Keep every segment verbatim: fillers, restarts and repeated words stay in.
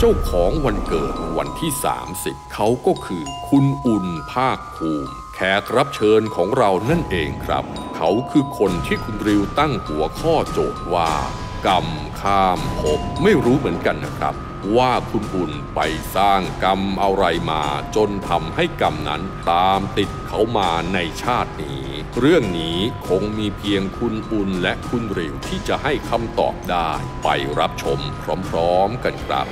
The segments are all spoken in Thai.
เจ้าของวันเกิดวันที่สามสิบเขาก็คือคุณอุ่นภาคภูมิแขกรับเชิญของเรานั่นเองครับเขาคือคนที่คุณริวตั้งหัวข้อโจทย์ว่ากรรมข้ามภพไม่รู้เหมือนกันนะครับว่าคุณอุ่นไปสร้างกรรมอะไรมาจนทำให้กรรมนั้นตามติดเขามาในชาตินี้เรื่องนี้คงมีเพียงคุณอุ่นและคุณริวที่จะให้คำตอบได้ไปรับชมพร้อมๆกันครับ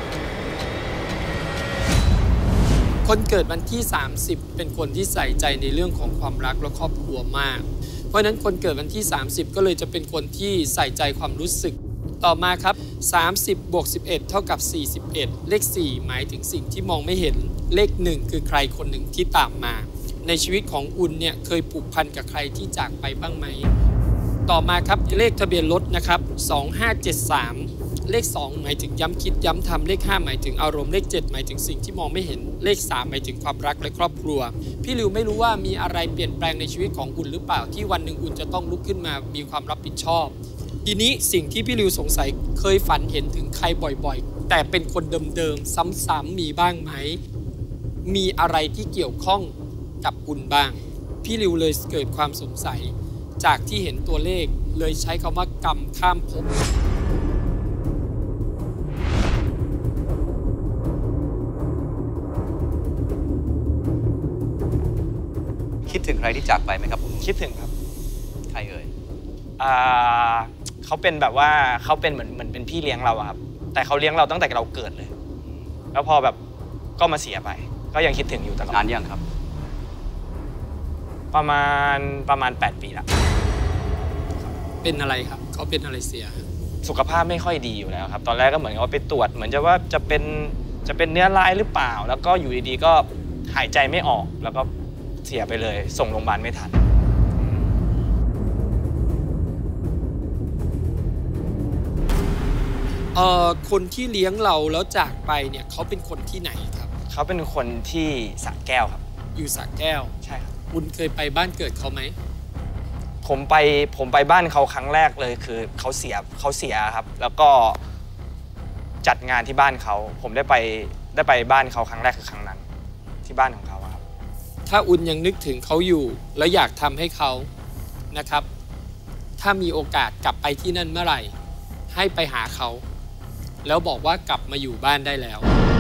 คนเกิดวันที่สามสิบเป็นคนที่ใส่ใจในเรื่องของความรักและครอบครัวมากเพราะฉะนั้นคนเกิดวันที่สามสิบก็เลยจะเป็นคนที่ใส่ใจความรู้สึกต่อมาครับสามสิบบวกสิบเอ็ดเท่ากับสี่สิบเอ็ดเลขสี่หมายถึงสิ่งที่มองไม่เห็นเลขหนึ่งคือใครคนหนึ่งที่ตามมาในชีวิตของอุ่นเนี่ยเคยผูกพันกับใครที่จากไปบ้างไหมต่อมาครับเลขทะเบียนรถนะครับสองห้าเจ็ดสามเลขสองหมายถึงย้ำคิดย้ำทำเลขห้าหมายถึงอารมณ์เลขเจ็ดหมายถึงสิ่งที่มองไม่เห็นเลขสามหมายถึงความรักและครอบครัวพี่ริวไม่รู้ว่ามีอะไรเปลี่ยนแปลงในชีวิตของอุ่นหรือเปล่าที่วันหนึ่งอุ่นจะต้องลุกขึ้นมามีความรับผิดชอบทีนี้สิ่งที่พี่ริวสงสัยเคยฝันเห็นถึงใครบ่อยๆแต่เป็นคนเดิมๆซ้ำๆมีบ้างไหมมีอะไรที่เกี่ยวข้องกับอุ่นบ้างพี่ริวเลยเกิดความสงสัยจากที่เห็นตัวเลขเลยใช้คำว่ากรรมข้ามภพคิดถึงใครที่จากไปไหมครับคิดถึงครับใครเอ่ยอ่าเขาเป็นแบบว่าเขาเป็นเหมือนเหมือนเป็นพี่เลี้ยงเราอะครับแต่เขาเลี้ยงเราตั้งแต่เราเกิดเลยแล้วพอแบบก็มาเสียไปก็ยังคิดถึงอยู่ตลอดนานยังครับประมาณประมาณแปดปีละเป็นอะไรครับเขาเป็นอะไรเสียสุขภาพไม่ค่อยดีอยู่แล้วครับตอนแรกก็เหมือนว่าไปตรวจเหมือนจะว่าจะเป็นจะเป็นเนื้อร้ายหรือเปล่าแล้วก็อยู่ดีๆก็หายใจไม่ออกแล้วก็เสียไปเลยส่งโรงพยาบาลไม่ทันเอ่อคนที่เลี้ยงเราแล้วจากไปเนี่ยเขาเป็นคนที่ไหนครับเขาเป็นคนที่สระแก้วครับอยู่สระแก้วใช่ครับคุณเคยไปบ้านเกิดเขาไหมผมไปผมไปบ้านเขาครั้งแรกเลยคือเขาเสียเขาเสียครับแล้วก็จัดงานที่บ้านเขาผมได้ไปได้ไปบ้านเขาครั้งแรกคือครั้งนั้นที่บ้านของเขาครับถ้าอุ่นยังนึกถึงเขาอยู่แล้วอยากทำให้เขานะครับถ้ามีโอกาสกลับไปที่นั่นเมื่อไหร่ให้ไปหาเขาแล้วบอกว่ากลับมาอยู่บ้านได้แล้ว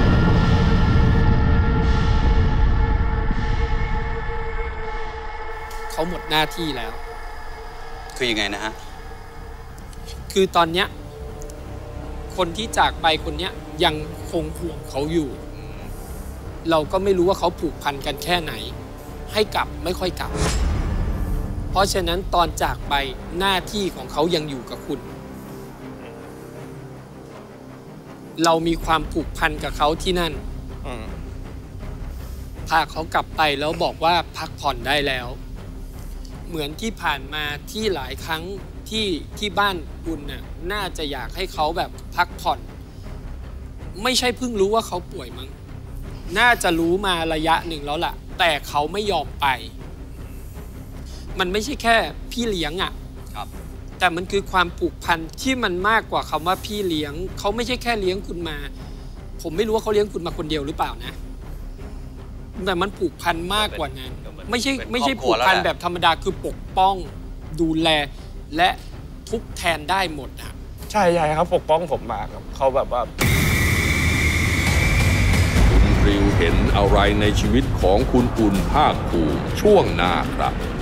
เขาหมดหน้าที่แล้วคือยังไงนะฮะคือตอนเนี้ยคนที่จากไปคนเนี้ยยังคงห่วงเขาอยู่เราก็ไม่รู้ว่าเขาผูกพันกันแค่ไหนให้กลับไม่ค่อยกลับเพราะฉะนั้นตอนจากไปหน้าที่ของเขายังอยู่กับคุณเรามีความผูกพันกับเขาที่นั่นพาเขากลับไปแล้วบอกว่าพักผ่อนได้แล้วเหมือนที่ผ่านมาที่หลายครั้งที่ที่บ้านคุณน่ะน่าจะอยากให้เขาแบบพักผ่อนไม่ใช่เพิ่งรู้ว่าเขาป่วยมั้งน่าจะรู้มาระยะหนึ่งแล้วล่ะแต่เขาไม่ยอมไปมันไม่ใช่แค่พี่เลี้ยงอ่ะครับแต่มันคือความผูกพันที่มันมากกว่าคำว่าพี่เลี้ยงเขาไม่ใช่แค่เลี้ยงคุณมาผมไม่รู้ว่าเขาเลี้ยงคุณมาคนเดียวหรือเปล่านะแต่มันผูกพันมากกว่านั้นไม่ใช่ไม่ใช่ผูกพันแบบธรรมดาคือปกป้องดูแลและทุกแทนได้หมดอ่ะใช่ใช่ครับปกป้องผมมาครับเขาแบบว่าคุณริวเห็นอะไรในชีวิตของคุณอุ่นภาคภูมิช่วงหน้าครับ